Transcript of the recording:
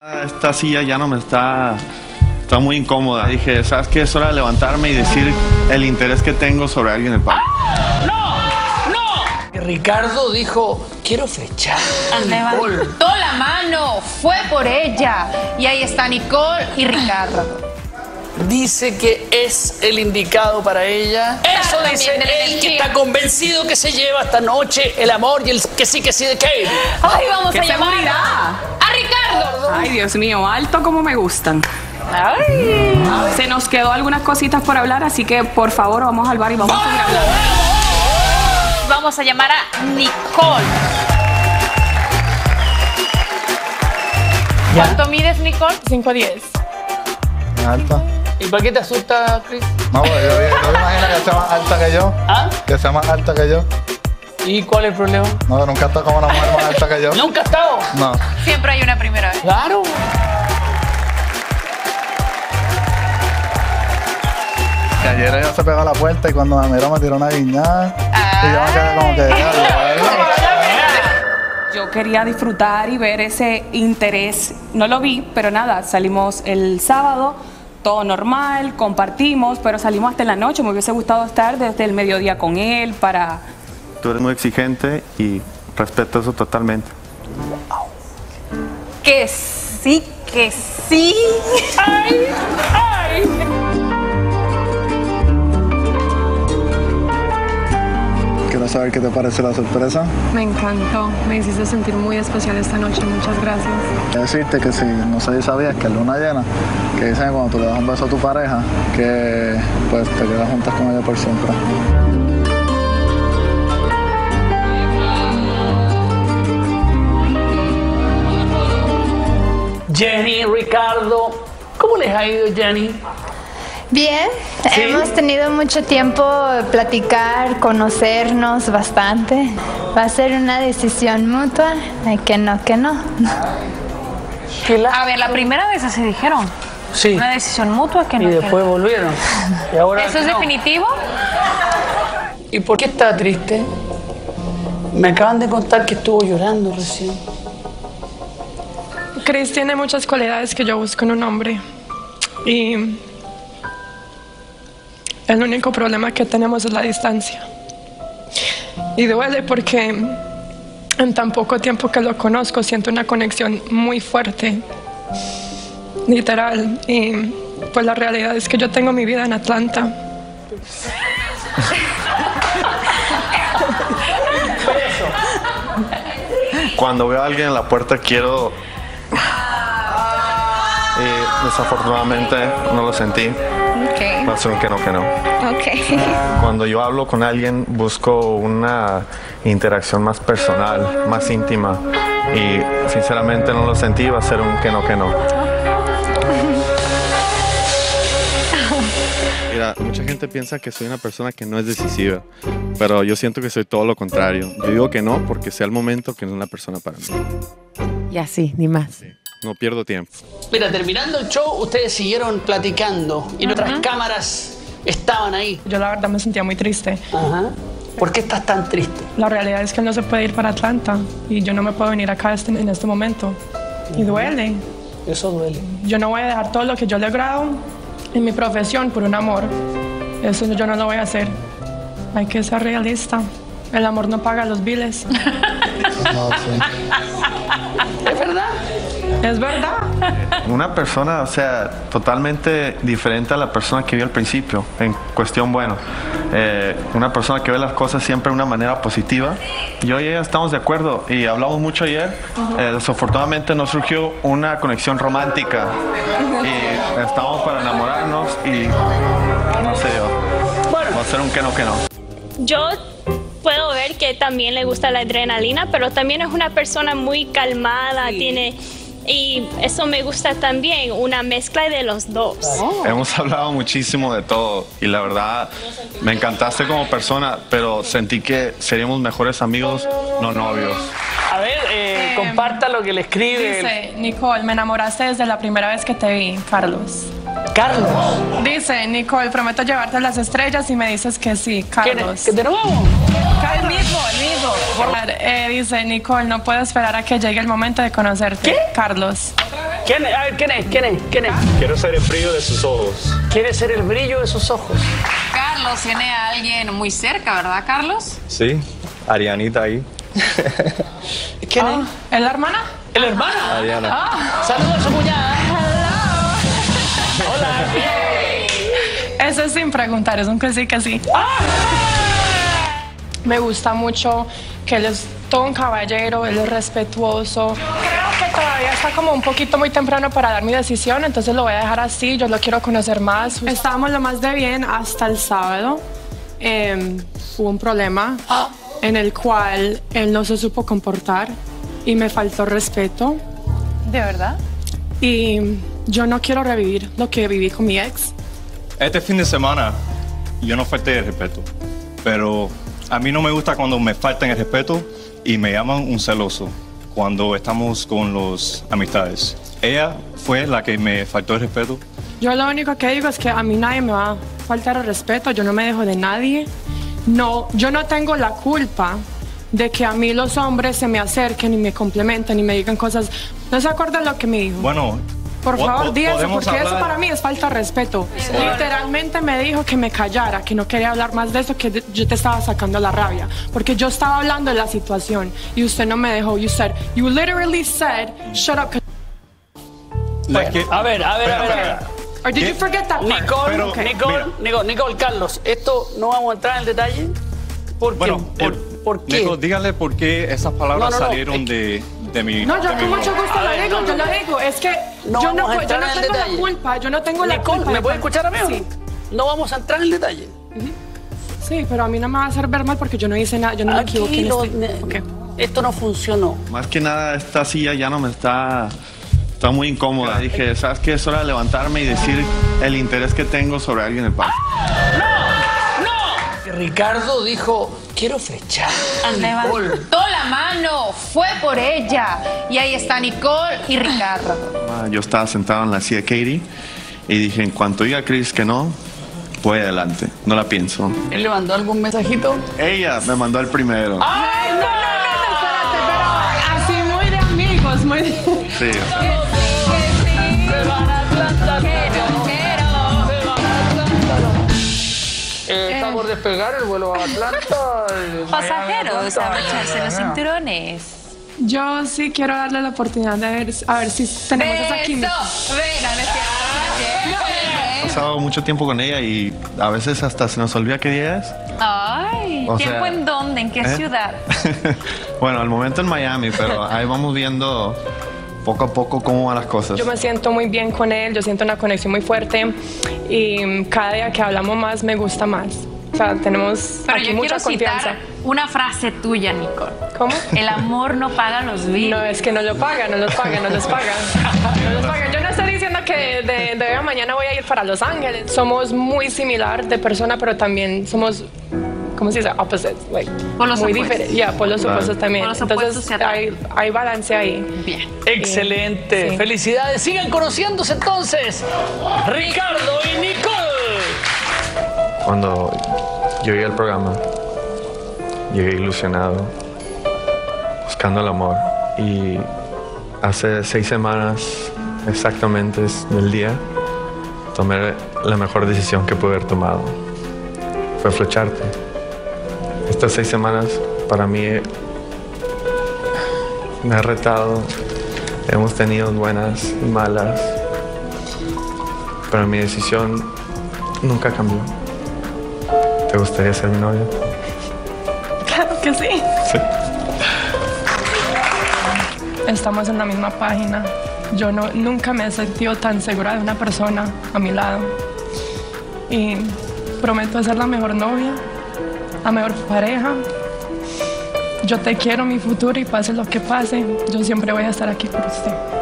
Esta silla ya no me está muy incómoda. Dije, ¿sabes qué? Es hora de levantarme y decir el interés que tengo sobre alguien en el palco. ¡No! Ricardo dijo, quiero flechar a Nicole. Levantó la mano, fue por ella. Y ahí está Nicole y Ricardo. Dice que es el indicado para ella. Eso dice él, que está convencido que se lleva esta noche el amor y el que sí de Katie. Ay, vamos a llamar a Ricardo. Ay, Dios mío, alto como me gustan. Ay. Se nos quedó algunas cositas por hablar, así que por favor vamos al bar y vamos a seguir hablando. Vamos a llamar a Nicole. ¿Cuánto mides, Nicole? 5'10". Alta. ¿Y por qué te asusta, Chris? No, pues yo me imagino que sea más alta que yo. ¿Ah? Que sea más alta que yo. ¿Y cuál es el problema? No, que nunca he estado con una mujer más alta que yo. ¿Nunca has estado? No. Siempre hay una primera vez. Claro. Que ayer ella se pegó a la puerta y cuando me miró me tiró una guiñada. Y yo me quedé como que... Yo quería disfrutar y ver ese interés. No lo vi, pero nada, salimos el sábado, todo normal, compartimos, pero salimos hasta en la noche. Me hubiese gustado estar desde el mediodía con él para... Tú eres muy exigente y respeto eso totalmente. Que sí, que sí. ¡Ay! ¡Ay! Quiero saber qué te parece la sorpresa. Me encantó. Me hiciste sentir muy especial esta noche. Muchas gracias. Quiero decirte que si no sé si sabías que en luna llena, que dicen que cuando tú le das un beso a tu pareja, que pues te quedas juntas con ella por siempre. Jenny, Ricardo, ¿cómo les ha ido, Jenny? Bien, ¿Sí? Hemos tenido mucho tiempo de platicar, conocernos bastante. Va a ser una decisión mutua, que no. A ver, la primera vez se dijeron. Sí. Una decisión mutua que no. Y después volvieron. Y ahora ¿Eso es no. definitivo? ¿Y por qué está triste? Me acaban de contar que estuvo llorando recién. Chris tiene muchas cualidades que yo busco en un hombre. Y el único problema que tenemos es la distancia. Y duele porque en tan poco tiempo que lo conozco siento una conexión muy fuerte. Literal. Y pues la realidad es que yo tengo mi vida en Atlanta. Cuando veo a alguien en la puerta quiero... desafortunadamente no lo sentí. Va a ser un que no. Cuando yo hablo con alguien busco una interacción más personal, más íntima. Y sinceramente no lo sentí, va a ser un que no. Mira, mucha gente piensa que soy una persona que no es decisiva, pero yo siento que soy todo lo contrario. Yo digo que no porque sea el momento que no es una persona para mí. Y así, ni más. Sí. No pierdo tiempo. Mira, terminando el show, ustedes siguieron platicando y nuestras cámaras estaban ahí. Yo la verdad me sentía muy triste. Ajá. ¿Por qué estás tan triste? La realidad es que él no se puede ir para Atlanta y yo no me puedo venir acá en este momento. Y duele. Eso duele. Yo no voy a dejar todo lo que yo he logrado en mi profesión por un amor. Eso yo no lo voy a hacer. Hay que ser realista. El amor no paga los biles. No, sí. ¿Es verdad? Es verdad. Una persona, o sea, totalmente diferente a la persona que vi al principio, en cuestión, bueno, una persona que ve las cosas siempre de una manera positiva. Yo y ella estamos de acuerdo y hablamos mucho ayer. Desafortunadamente no surgió una conexión romántica y estamos para enamorarnos y no sé yo. Bueno, Va a ser un que no. Yo puedo ver que también le gusta la adrenalina, pero también es una persona muy calmada, tiene... Y eso me gusta también, una mezcla de los dos. Hemos hablado muchísimo de todo y la verdad me encantaste como persona, pero sentí que seríamos mejores amigos, no novios. a ver, comparta lo que le escribe. Dice, Nicole, me enamoraste desde la primera vez que te vi, Carlos. Carlos. Dice, Nicole, prometo llevarte a las estrellas y me dices que sí, Carlos. ¿Que de nuevo? El mismo. Dice, Nicole, no puedo esperar a que llegue el momento de conocerte. ¿Qué? Carlos. ¿Quién es? A ver, ¿quién es? Quiero ser el brillo de sus ojos. Quiere ser el brillo de sus ojos. Carlos tiene a alguien muy cerca, ¿verdad, Carlos? Sí, Arianita ahí. ¿Quién es? ¿Es la hermana? ¿Es la hermana? Ariana. Saludos a su cuñada. Hola. Eso es sin preguntar, es un que sí. Me gusta mucho que él es todo un caballero, él es respetuoso. Creo que todavía está como un poquito muy temprano para dar mi decisión, entonces lo voy a dejar así, yo lo quiero conocer más. Estábamos lo más de bien hasta el sábado. Hubo un problema en el cual él no se supo comportar y me faltó respeto. ¿De verdad? Y yo no quiero revivir lo que viví con mi ex. Este fin de semana yo no falté el respeto, pero a mí no me gusta cuando me faltan el respeto y me llaman un celoso cuando estamos con los amistades. Ella fue la que me faltó el respeto. Yo lo único que digo es que a mí nadie me va a faltar el respeto, yo no me dejo de nadie. No, yo no tengo la culpa de que a mí los hombres se me acerquen y me complementen y me digan cosas. ¿No se acuerdan lo que me dijo? Bueno, por favor, di eso, porque hablar. eso para mí es falta de respeto. Literalmente me dijo que me callara, que no quería hablar más de eso, que yo te estaba sacando la rabia. Porque yo estaba hablando de la situación y usted no me dejó. You literally said, shut up. Bueno, a ver. Or did you forget that part? Nicole, Carlos, esto no vamos a entrar en el detalle. ¿Por qué? ¿Por qué? Nicole, dígale por qué esas palabras salieron de mi... No, yo con mucho gusto lo digo, yo lo digo. Es que yo no tengo la culpa, yo no tengo la culpa. Nicole, ¿me puede escuchar a mí? Sí. No vamos a entrar en el detalle. Sí, pero a mí no me va a hacer ver mal porque yo no hice nada, yo no me equivoqué. Esto no funcionó. Más que nada, esta silla ya no me está muy incómoda. Dije, ¿sabes qué? Es hora de levantarme y decir el interés que tengo sobre alguien en el parque. Ricardo dijo, quiero flechar a Nicole. Levantó la mano, fue por ella. Y ahí está Nicole y Ricardo. Yo estaba sentado en la silla de Katie y dije, en cuanto diga Chris que no, voy adelante, no la pienso. ¿Él le mandó algún mensajito? Ella me mandó el primero. ¡Ay, no! Así muy de amigos, muy de... Sí, o sea. Se van a Atlanta. Está por despegar el vuelo a Atlanta. Pasajeros, abrocharse los cinturones. Yo sí quiero darle la oportunidad de ver, a ver si tenemos esa química. He pasado mucho tiempo con ella y a veces hasta se nos olvida qué día es. Ay, ¿tiempo en dónde? ¿En qué ciudad? Bueno, al momento en Miami, pero ahí vamos viendo poco a poco cómo van las cosas. Yo me siento muy bien con él, yo siento una conexión muy fuerte y cada día que hablamos más me gusta más. O sea, tenemos Pero aquí yo mucha quiero confianza. citar una frase tuya, Nicole. ¿Cómo? El amor no paga los biles. No, es que no lo paga, no los paga. No los paga. Yo no estoy diciendo que de hoy a mañana voy a ir para Los Ángeles. Somos muy similar de persona, pero también somos, ¿cómo se dice? Opposites. Like, Polos muy opuestos. diferentes. Ya, polos opuestos también. Polos opuestos se Entonces atraen. hay balance ahí. Bien. Excelente. Sí. Felicidades. Sigan conociéndose entonces. Ricardo y Nicole. Cuando yo llegué al programa, llegué ilusionado, buscando el amor. Y hace 6 semanas exactamente del día, tomé la mejor decisión que pude haber tomado. Fue flecharte. Estas 6 semanas para mí me ha retado. Hemos tenido buenas y malas, pero mi decisión nunca cambió. ¿Te gustaría ser mi novia? Claro que sí. Sí. Estamos en la misma página. Yo nunca me he sentido tan segura de una persona a mi lado. Y prometo ser la mejor novia, la mejor pareja. Yo te quiero, mi futuro, y pase lo que pase, yo siempre voy a estar aquí por usted.